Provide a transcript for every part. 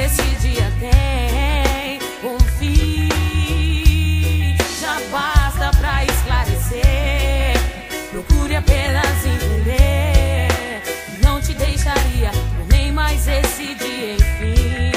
esse dia tem um fim. Já basta pra esclarecer. Procure apenas entender. Não te deixaria por nem mais esse dia, enfim.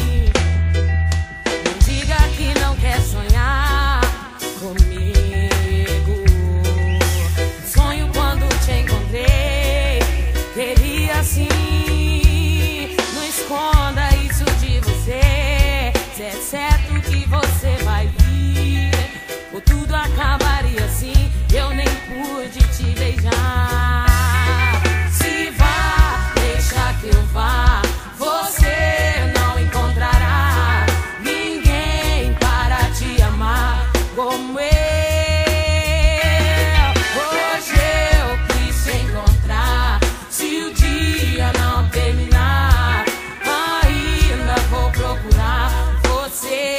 Não diga que não quer sonhar comigo. Sonho quando te encontrei, queria sim. Não esconda isso de você. Se é certo que você vai vir, ou tudo acabaria assim. Eu nem pude te beijar. Se vá, deixa que eu vá. Você não encontrará ninguém para te amar como eu. Hoje eu quis te encontrar. Se o dia não terminar, ainda vou procurar você.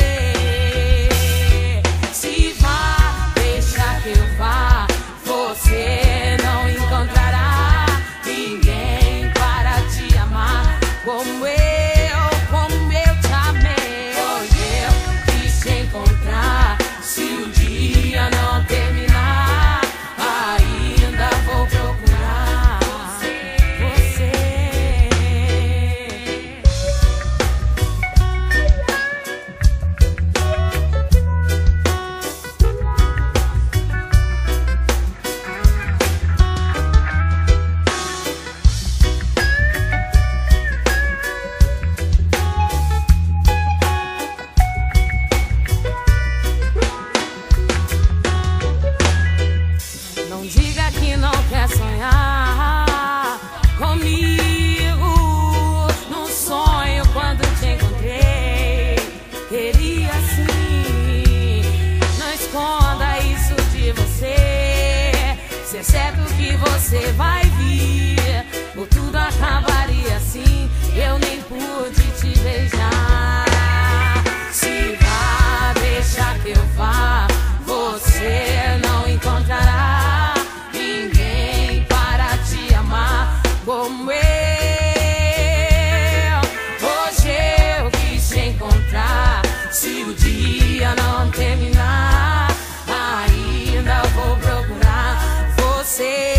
Se vá, deixa que eu vá. Você não encontrará ninguém para te amar como eu te amei. Hoje eu quis te encontrar. Se o dia não terminar, ainda vou procurar você. Não diga que não quer sonhar comigo. Num sonho quando te encontrei, queria sim. Não esconda isso de você. Se é certo que você vai vir, ou tudo acabaria assim. Eu nem pude te beijar. Se vá, deixa que eu vá. Você não encontrará ninguém para te amar como eu. Hoje eu quis te encontrar. Se o dia não terminar, ainda vou procurar você.